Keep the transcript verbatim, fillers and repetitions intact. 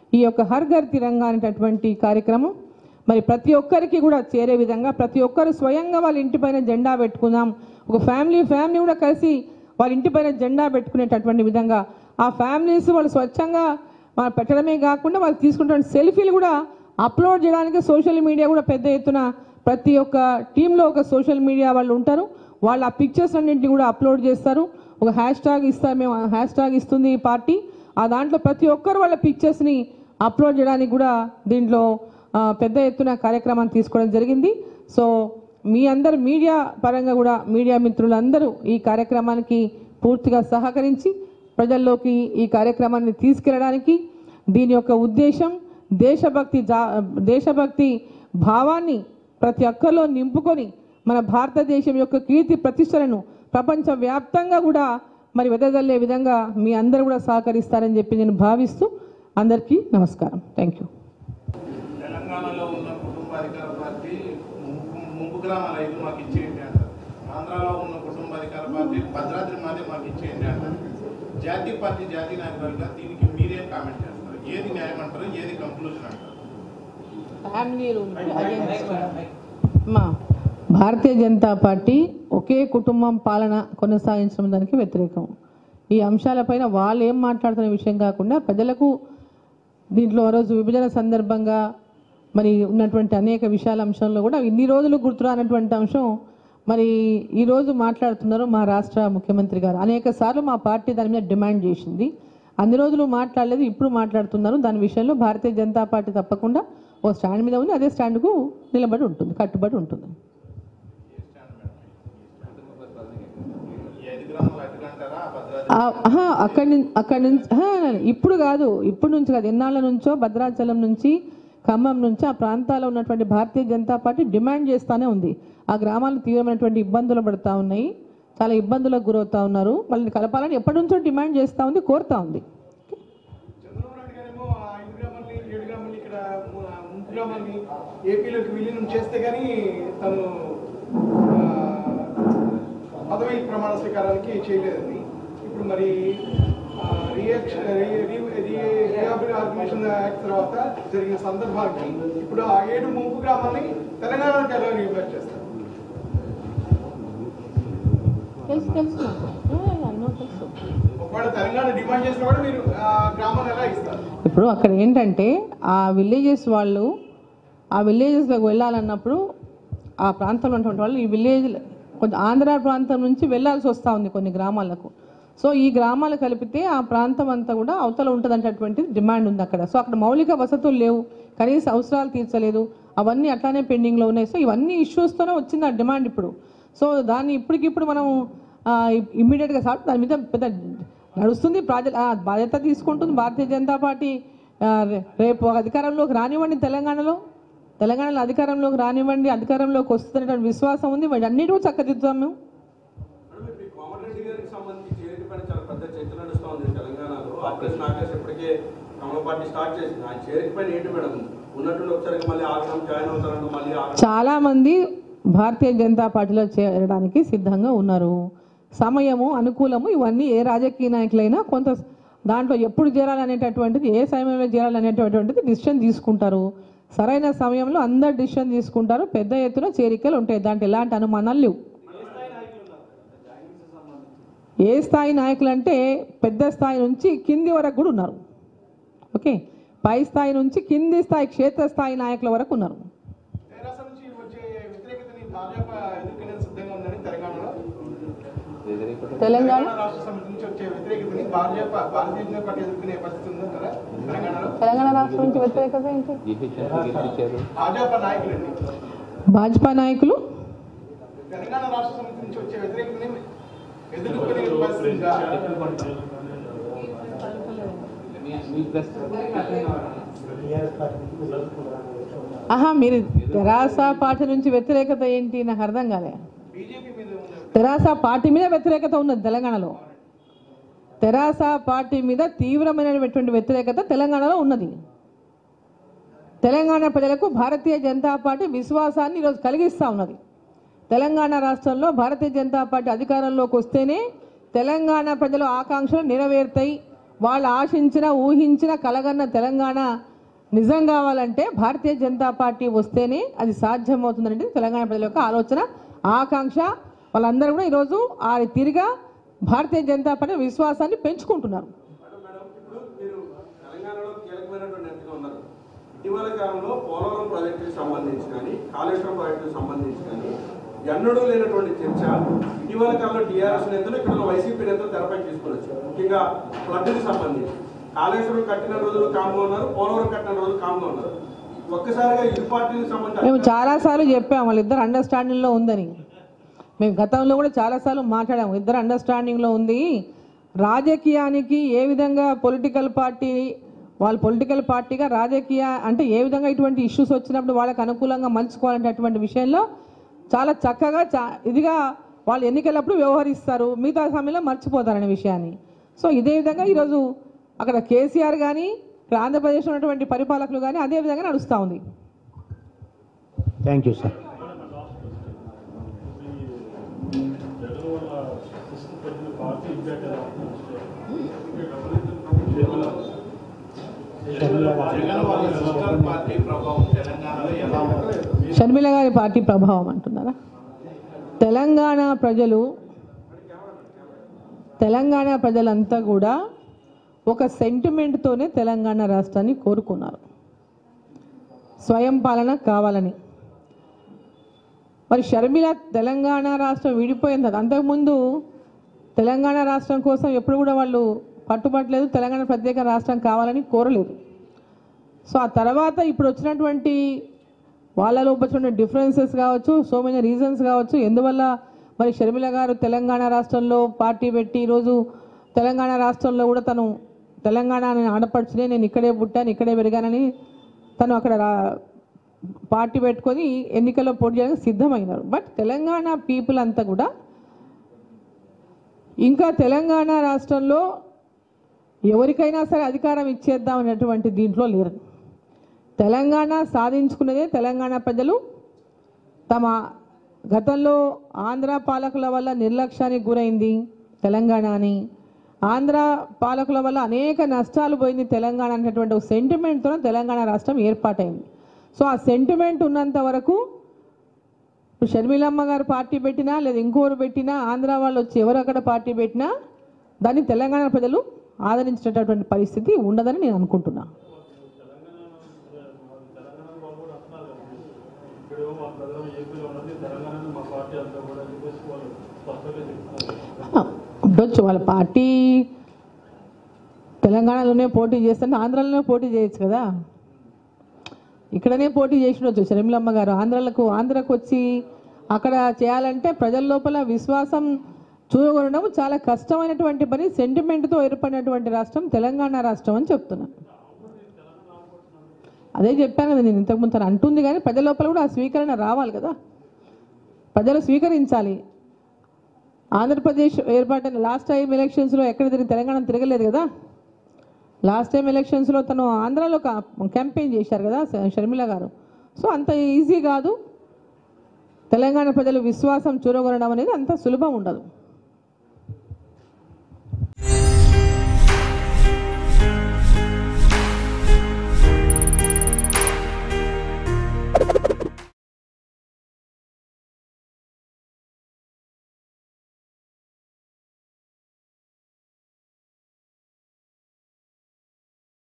ఈ యొక్క హర్ ఘర్ తిరంగా అనేటటువంటి కార్యక్రమం మరి ప్రతి ఒక్కరికి కూడా చేరే విధంగా ప్రతి ఒక్కరు స్వయంగా వాళ్ళ ఇంటిపైన జెండా పెట్టుకుందాం, ఒక ఫ్యామిలీ ఫ్యామిలీ కూడా కలిసి వాళ్ళ ఇంటిపైన జెండా పెట్టుకునేటటువంటి విధంగా ఆ ఫ్యామిలీస్ వాళ్ళు స్వచ్ఛంగా మనం పెట్టడమే కాకుండా వాళ్ళు తీసుకున్న సెల్ఫీలు కూడా అప్లోడ్ చేయడానికి సోషల్ మీడియా కూడా పెద్ద ఎత్తున ప్రతి ఒక్క టీంలో ఒక సోషల్ మీడియా వాళ్ళు ఉంటారు, వాళ్ళు ఆ పిక్చర్స్ అన్నింటినీ కూడా అప్లోడ్ చేస్తారు. ఒక హ్యాష్ ట్యాగ్ ఇస్తారు, మేము హ్యాష్ ట్యాగ్ ఇస్తుంది ఈ పార్టీ, ఆ దాంట్లో ప్రతి ఒక్కరు వాళ్ళ పిక్చర్స్ని అప్లోడ్ చేయడానికి కూడా దీంట్లో పెద్ద ఎత్తున కార్యక్రమాన్ని తీసుకోవడం జరిగింది. సో మీ అందరు మీడియా పరంగా కూడా మీడియా మిత్రులందరూ ఈ కార్యక్రమానికి పూర్తిగా సహకరించి ప్రజల్లోకి ఈ కార్యక్రమాన్ని తీసుకెళ్ళడానికి దీని యొక్క ఉద్దేశం దేశభక్తి జా దేశభక్తి భావాన్ని ప్రతి ఒక్కరిలో నింపుకొని మన భారతదేశం యొక్క కీర్తి ప్రతిష్టలను ప్రపంచవ్యాప్తంగా కూడా మరి వెదజల్లే విధంగా మీ అందరూ కూడా సహకరిస్తారని చెప్పి నేను భావిస్తూ అందరికీ నమస్కారం. Thank you. తెలంగాణలో ఉన్న కుటుంబాధికార పార్టీ ముంపు గ్రామాల ఐదు మాకు ఇచ్చేయండి అంటారు, ఆంధ్రాలో ఉన్న కుటుంబాధికార పార్టీ భద్రాద్రి మాదే మాకు ఇచ్చేయండి అంటారు. జాతీయ పార్టీ జాతీయ నాయకులుగా దీనికి మీరేం కామెంట్ చేస్తారు? ఏది న్యాయం అంటారు, ఏది కంక్లూజన్ అంటారు? మా భారతీయ జనతా పార్టీ ఒకే కుటుంబం పాలన కొనసాగించడం దానికి వ్యతిరేకం. ఈ అంశాలపైన వాళ్ళు ఏం మాట్లాడుతున్న విషయం కాకుండా ప్రజలకు దీంట్లో రోజు విభజన సందర్భంగా మరి ఉన్నటువంటి అనేక విషయాల అంశంలో కూడా ఇన్ని రోజులు గుర్తురానటువంటి అంశం మరి ఈరోజు మాట్లాడుతున్నారు మా రాష్ట్ర ముఖ్యమంత్రి గారు. అనేక సార్లు మా పార్టీ దాని మీద డిమాండ్ చేసింది, అన్ని రోజులు మాట్లాడలేదు, ఇప్పుడు మాట్లాడుతున్నారు. దాని విషయంలో భారతీయ జనతా పార్టీ తప్పకుండా ఓ స్టాండ్ మీద ఉంది, అదే స్టాండ్కు నిలబడి ఉంటుంది, కట్టుబడి ఉంటుంది. అక్కడి నుంచి అక్కడి నుంచి ఇప్పుడు కాదు, ఇప్పుడు నుంచి కాదు, ఎన్నాళ్ళ నుంచో భద్రాచలం నుంచి ఖమ్మం నుంచి ఆ ప్రాంతాల్లో ఉన్నటువంటి భారతీయ జనతా పార్టీ డిమాండ్ చేస్తూనే ఉంది. ఆ గ్రామాలు తీవ్రమైనటువంటి ఇబ్బందులు పడుతూ ఉన్నాయి, చాలా ఇబ్బందులకు గురవుతూ ఉన్నారు. వాళ్ళని కలపాలని ఎప్పటి నుంచో డిమాండ్ చేస్తూ ఉంది, కోరుతూ ఉంది. ఏపీలోకి విలీనం చేస్తే కానీ తను పదవి ప్రమాణ స్వీకారానికి చేయలేదని ఇప్పుడు మరి రీఆర్గనైజేషన్ యాక్ట్ తర్వాత జరిగిన సందర్భానికి ఇప్పుడు ఆ ఏడు ముంపు గ్రామాన్ని తెలంగాణకి ఎలా రీఫర్ చేస్తారు? ఒకవేళ తెలంగాణ డిమాండ్ చేసినా కూడా మీరు ఆ గ్రామాన్ని ఎలా ఇస్తారు? ఇప్పుడు అక్కడ ఏంటంటే ఆ విలేజెస్ వాళ్ళు ఆ విలేజెస్లోకి వెళ్ళాలన్నప్పుడు ఆ ప్రాంతంలో ఉన్నటువంటి వాళ్ళు ఈ విలేజ్ కొంచెం ఆంధ్ర ప్రాంతం నుంచి వెళ్ళాల్సి వస్తూ ఉంది కొన్ని గ్రామాలకు. సో ఈ గ్రామాలు కలిపితే ఆ ప్రాంతం అంతా కూడా అవతల ఉంటుందంటటువంటి డిమాండ్ ఉంది అక్కడ. సో అక్కడ మౌలిక వసతులు లేవు, కనీస అవసరాలు తీర్చలేదు, అవన్నీ అట్లానే పెండింగ్లో ఉన్నాయి. సో ఇవన్నీ ఇష్యూస్తోనే వచ్చింది ఆ డిమాండ్ ఇప్పుడు. సో దాన్ని ఇప్పటికిప్పుడు మనం ఇమ్మీడియట్గా సార్ దాని మీద పెద్ద నడుస్తుంది, ప్రాజెక్ట్ బాధ్యత తీసుకుంటుంది భారతీయ జనతా పార్టీ. రేపు అధికారంలోకి రానివ్వండి, తెలంగాణలో తెలంగాణలో అధికారంలోకి రానివ్వండి, అధికారంలోకి వస్తున్నటువంటి విశ్వాసం ఉంది, వాటి అన్నిటికీ చక్కదిద్దాం మేము. చాలా మంది భారతీయ జనతా పార్టీలో చేరడానికి సిద్ధంగా ఉన్నారు. సమయము అనుకూలము ఇవన్నీ ఏ రాజకీయ నాయకులైనా కొంత దాంట్లో ఎప్పుడు చేరాలనేటటువంటిది, ఏ సమయంలో చేరాలనేటటువంటిది డిసిషన్ తీసుకుంటారు. సరైన సమయంలో అందరు డిసిషన్ తీసుకుంటారు, పెద్ద ఎత్తున చేరికలు ఉంటాయి, దాంట్లో ఎలాంటి అనుమానాలు లేవు. ఏ స్థాయి నాయకులు అంటే పెద్ద స్థాయి నుంచి కింది వరకు కూడా ఉన్నారు. ఓకే, పై స్థాయి నుంచి కింది స్థాయి క్షేత్రస్థాయి నాయకుల వరకు ఉన్నారు. తెలంగాణ తెలంగాణ రాష్ట్రం నుంచి వ్యతిరేకత ఏంటి? భాజపా నాయకులు తెలంగాణ రాష్ట్ర సమితి నుంచి వచ్చే వ్యతిరేకతని ఆహా మీరు తెరాస పార్టీ నుంచి వ్యతిరేకత ఏంటి నాకు అర్థం కాలే. తెరాస పార్టీ మీద వ్యతిరేకత ఉన్నది తెలంగాణలో, తెరాస పార్టీ మీద తీవ్రమైనటువంటి వ్యతిరేకత తెలంగాణలో ఉన్నది. తెలంగాణ ప్రజలకు భారతీయ జనతా పార్టీ విశ్వాసాన్ని ఈరోజు కలిగిస్తూ ఉన్నది. తెలంగాణ రాష్ట్రంలో భారతీయ జనతా పార్టీ అధికారంలోకి వస్తేనే తెలంగాణ ప్రజల ఆకాంక్షలు నెరవేరుతాయి, వాళ్ళు ఆశించిన ఊహించిన కలగన్న తెలంగాణ నిజం కావాలంటే భారతీయ జనతా పార్టీ వస్తేనే అది సాధ్యమవుతుందంటే తెలంగాణ ప్రజల యొక్క ఆలోచన ఆకాంక్ష. వాళ్ళందరూ కూడా ఈరోజు ఆ తీరుగా భారతీయ జనతా పార్టీ విశ్వాసాన్ని పెంచుకుంటున్నారు. ఇటీవల కాలంలో పోలవరం ప్రాజెక్టుకి సంబంధించి కానీ కాళేశ్వరం ప్రాజెక్టుకి సంబంధించి కానీ ఎన్నడూ లేనటువంటి చర్చ ఇటీవల కాలంలో టీఆర్ఎస్ నేతలు ఇక్కడ వైసీపీ నేతలు తెరపై తీసుకొని వచ్చారు. ముఖ్యంగా ఫ్లడ్కి సంబంధించి కాళేశ్వరం కట్టిన రోజులు కామ్గా ఉన్నారు, పోలవరం కట్టిన రోజులు కామ్గా ఉన్నారు. ఒక్కసారిగా ఇరు పార్టీలకు సంబంధించి మేము చాలాసార్లు చెప్పాము వాళ్ళిద్దరు అండర్స్టాండింగ్లో ఉందని. మేము గతంలో కూడా చాలాసార్లు మాట్లాడాము, ఇద్దరు అండర్స్టాండింగ్లో ఉంది. రాజకీయానికి ఏ విధంగా పొలిటికల్ పార్టీ వాళ్ళు పొలిటికల్ పార్టీగా రాజకీయ అంటే ఏ విధంగా ఇటువంటి ఇష్యూస్ వచ్చినప్పుడు వాళ్ళకి అనుకూలంగా మలుచుకోవాలనేటువంటి విషయంలో చాలా చక్కగా చా ఇదిగా వాళ్ళు ఎన్నికలప్పుడు వ్యవహరిస్తారు, మిగతా సమయంలో మర్చిపోతారనే విషయాన్ని. సో ఇదే విధంగా ఈరోజు అక్కడ కేసీఆర్ కానీ ఇక్కడ ఆంధ్రప్రదేశ్లో ఉన్నటువంటి పరిపాలకులు కానీ అదే విధంగా నడుస్తూ ఉంది. Thank you sir. షర్మిల గారి పార్టీ ప్రభావం అంటున్నారా? తెలంగాణ ప్రజలు తెలంగాణ ప్రజలంతా కూడా ఒక సెంటిమెంట్తోనే తెలంగాణ రాష్ట్రాన్ని కోరుకున్నారు, స్వయం పాలన కావాలని. మరి షర్మిల తెలంగాణ రాష్ట్రం విడిపోయింది. అంతకుముందు తెలంగాణ రాష్ట్రం కోసం ఎప్పుడు కూడా వాళ్ళు పట్టుబట్టలేదు, తెలంగాణ ప్రత్యేక రాష్ట్రం కావాలని కోరలేదు. సో ఆ తర్వాత ఇప్పుడు వచ్చినటువంటి వాళ్ళలో వచ్చిన డిఫరెన్సెస్ కావచ్చు, సో మెనీ రీజన్స్ కావచ్చు, ఎందువల్ల మరి షర్మిల గారు తెలంగాణ రాష్ట్రంలో పార్టీ పెట్టి ఈరోజు తెలంగాణ రాష్ట్రంలో కూడా తను తెలంగాణ ఆడపడుచునే నేను ఇక్కడే పుట్టాను ఇక్కడే పెరిగానని తను అక్కడ పార్టీ పెట్టుకొని ఎన్నికల్లో పోటీ చేయడానికి సిద్ధమైనారు. బట్ తెలంగాణ పీపుల్ అంతా కూడా ఇంకా తెలంగాణ రాష్ట్రంలో ఎవరికైనా సరే అధికారం ఇచ్చేద్దాం అనేటువంటి దీంట్లో లేరు. తెలంగాణ సాధించుకున్నదే తెలంగాణ ప్రజలు తమ గతంలో ఆంధ్ర పాలకుల వల్ల నిర్లక్ష్యానికి గురైంది తెలంగాణ అని, ఆంధ్ర పాలకుల వల్ల అనేక నష్టాలు పోయింది తెలంగాణ అనేటువంటి ఒక సెంటిమెంట్తో తెలంగాణ రాష్ట్రం ఏర్పాటైంది. సో ఆ సెంటిమెంట్ ఉన్నంత వరకు ఇప్పుడు షర్మిలమ్మ గారు పార్టీ పెట్టినా లేదా ఇంకోరు పెట్టినా ఆంధ్ర వాళ్ళు వచ్చి ఎవరు అక్కడ పార్టీ పెట్టినా దాన్ని తెలంగాణ ప్రజలు ఆదరించేటటువంటి పరిస్థితి ఉండదని నేను అనుకుంటున్నా. ఉండొచ్చు వాళ్ళ పార్టీ తెలంగాణలోనే పోటీ చేస్తుంటే ఆంధ్రాలోనే పోటీ చేయొచ్చు కదా, ఇక్కడనే పోటీ చేసినవచ్చు షర్మిలమ్మ గారు. ఆంధ్రాలకు ఆంధ్రకు వచ్చి అక్కడ చేయాలంటే ప్రజల లోపల విశ్వాసం చూడగొనడం చాలా కష్టమైనటువంటి పని. సెంటిమెంట్తో ఏర్పడినటువంటి రాష్ట్రం తెలంగాణ రాష్ట్రం అని చెప్తున్నాను. అదే చెప్పాను కదా నేను ఇంతకుముందు, తను అంటుంది కానీ ప్రజల లోపల కూడా ఆ స్వీకరణ రావాలి కదా, ప్రజలు స్వీకరించాలి. ఆంధ్రప్రదేశ్ ఏర్పాటైన లాస్ట్ టైం ఎలక్షన్స్లో ఎక్కడ తిరిగి తెలంగాణ తిరగలేదు కదా. లాస్ట్ టైం ఎలక్షన్స్లో తను ఆంధ్రాలో క్యాంపెయిన్ చేశారు కదా షర్మిల గారు. సో అంత ఈజీ కాదు తెలంగాణ ప్రజలు విశ్వాసం చూరగొనడం అనేది అంత సులభం ఉండదు.